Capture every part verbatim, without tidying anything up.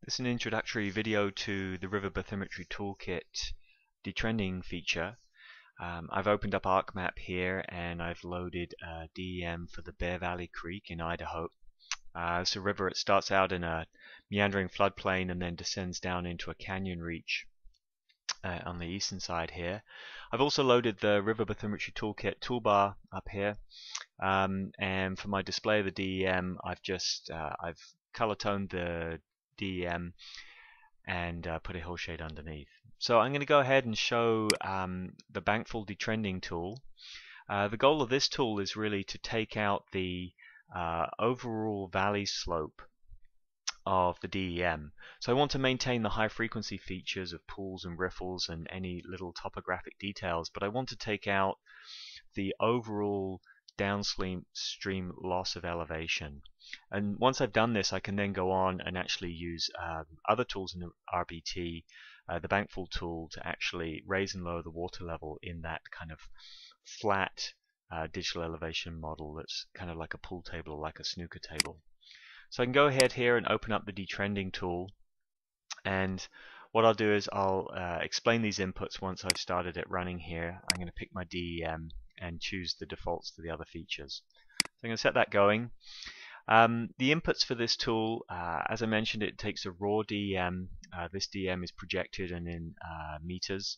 This is an introductory video to the River Bathymetry Toolkit detrending feature. Um, I've opened up ArcMap here and I've loaded a D E M for the Bear Valley Creek in Idaho. Uh, it's a river. It starts out in a meandering floodplain and then descends down into a canyon reach uh, on the eastern side here. I've also loaded the River Bathymetry Toolkit toolbar up here, um, and for my display of the D E M, I've just uh, I've color toned the D E M and uh, put a hill shade underneath. So I'm going to go ahead and show um, the bankful detrending tool. Uh, the goal of this tool is really to take out the uh, overall valley slope of the D E M. So I want to maintain the high frequency features of pools and riffles and any little topographic details, but I want to take out the overall downstream stream loss of elevation. And once I've done this, I can then go on and actually use um, other tools in the R B T, uh, the bankful tool, to actually raise and lower the water level in that kind of flat uh, digital elevation model that's kind of like a pool table or like a snooker table. So I can go ahead here and open up the detrending tool, and what I'll do is I'll uh, explain these inputs once I've started it running here. I'm going to pick my D E M and choose the defaults to the other features. So I'm going to set that going. Um, the inputs for this tool, uh, as I mentioned, it takes a raw D E M. Uh, this D E M is projected and in uh, meters.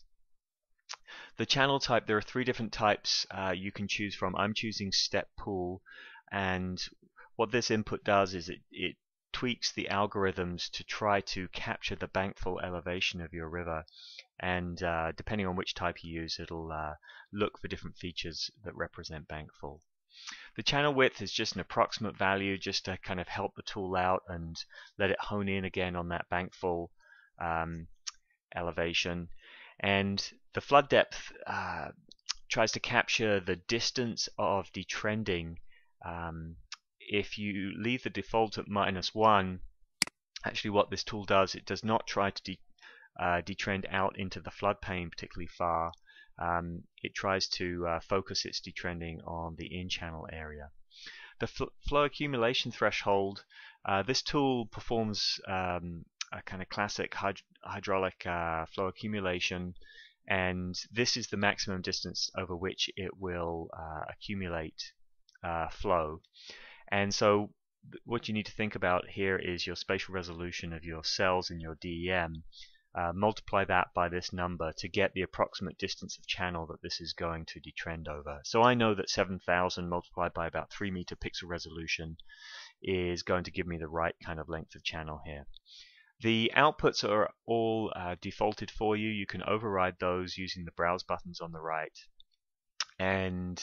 The channel type, there are three different types uh, you can choose from. I'm choosing step pool, and what this input does is it, it tweaks the algorithms to try to capture the bankful elevation of your river, and uh, depending on which type you use, it'll uh, look for different features that represent bankful. The channel width is just an approximate value, just to kind of help the tool out and let it hone in again on that bankful um, elevation. And the flood depth uh, tries to capture the distance of detrending. Um, if you leave the default at minus one, actually what this tool does, it does not try to de uh, detrend out into the floodplain particularly far. Um, it tries to uh, focus its detrending on the in-channel area. The fl flow accumulation threshold, uh, this tool performs um, a kind of classic hyd hydraulic uh, flow accumulation, and this is the maximum distance over which it will uh, accumulate uh, flow. And so what you need to think about here is your spatial resolution of your cells in your D E M. Uh, multiply that by this number to get the approximate distance of channel that this is going to detrend over. So I know that seven thousand multiplied by about three meter pixel resolution is going to give me the right kind of length of channel here. The outputs are all uh, defaulted for you. You can override those using the browse buttons on the right, and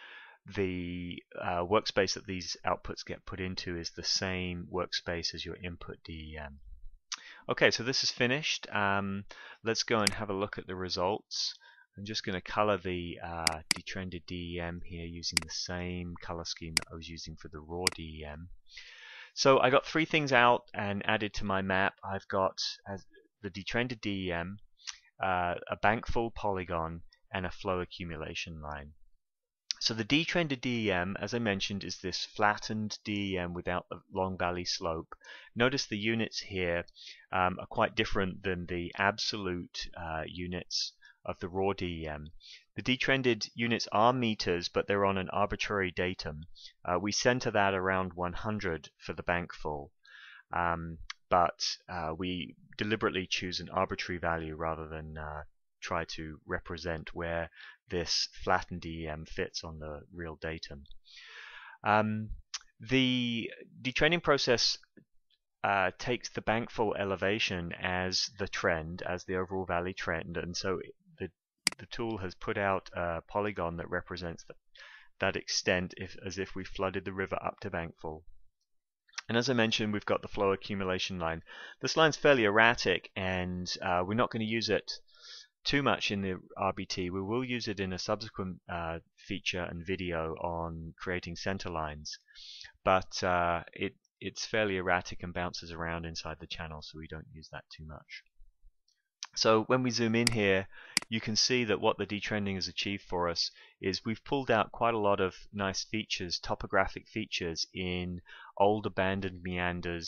the uh, workspace that these outputs get put into is the same workspace as your input D E M. Okay, so this is finished. Um, let's go and have a look at the results. I'm just going to color the uh, detrended D E M here using the same color scheme that I was using for the raw D E M. So I got three things out and added to my map. I've got as the detrended D E M, uh, a bankful polygon, and a flow accumulation line. So the detrended D E M, as I mentioned, is this flattened D E M without the long valley slope. Notice the units here um, are quite different than the absolute uh, units of the raw D E M. The detrended units are meters, but they're on an arbitrary datum. Uh, we center that around one hundred for the bankful, um, but uh, we deliberately choose an arbitrary value rather than uh, try to represent where this flattened D E M fits on the real datum. Um, the detrending process uh, takes the bankful elevation as the trend, as the overall valley trend, and so the the tool has put out a polygon that represents the, that extent if, as if we flooded the river up to bankful. And as I mentioned, we've got the flow accumulation line. This line's fairly erratic, and uh, we're not going to use it too much in the R B T. We will use it in a subsequent uh, feature and video on creating center lines, but uh, it it's fairly erratic and bounces around inside the channel, so we don't use that too much. So when we zoom in here, you can see that what the detrending has achieved for us is we've pulled out quite a lot of nice features, topographic features in old abandoned meanders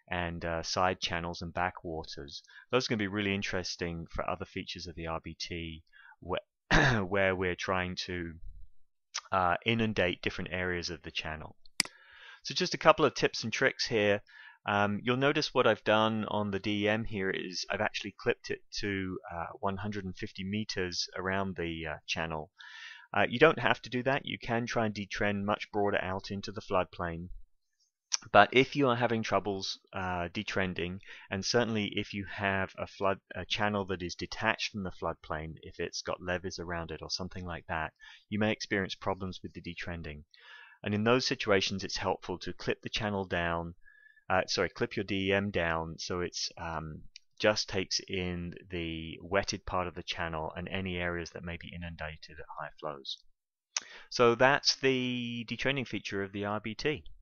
and uh, side channels and backwaters. Those are going to be really interesting for other features of the R B T where, where we're trying to uh, inundate different areas of the channel. So just a couple of tips and tricks here. Um, you'll notice what I've done on the D E M here is I've actually clipped it to uh, one hundred fifty meters around the uh, channel. Uh, you don't have to do that. You can try and detrend much broader out into the floodplain. But if you are having troubles uh, detrending, and certainly if you have a flood a channel that is detached from the floodplain, if it's got levees around it or something like that, you may experience problems with the detrending. And in those situations, it's helpful to clip the channel down. Uh, sorry, clip your D E M down so it's um, just takes in the wetted part of the channel and any areas that may be inundated at high flows. So that's the detrending feature of the R B T.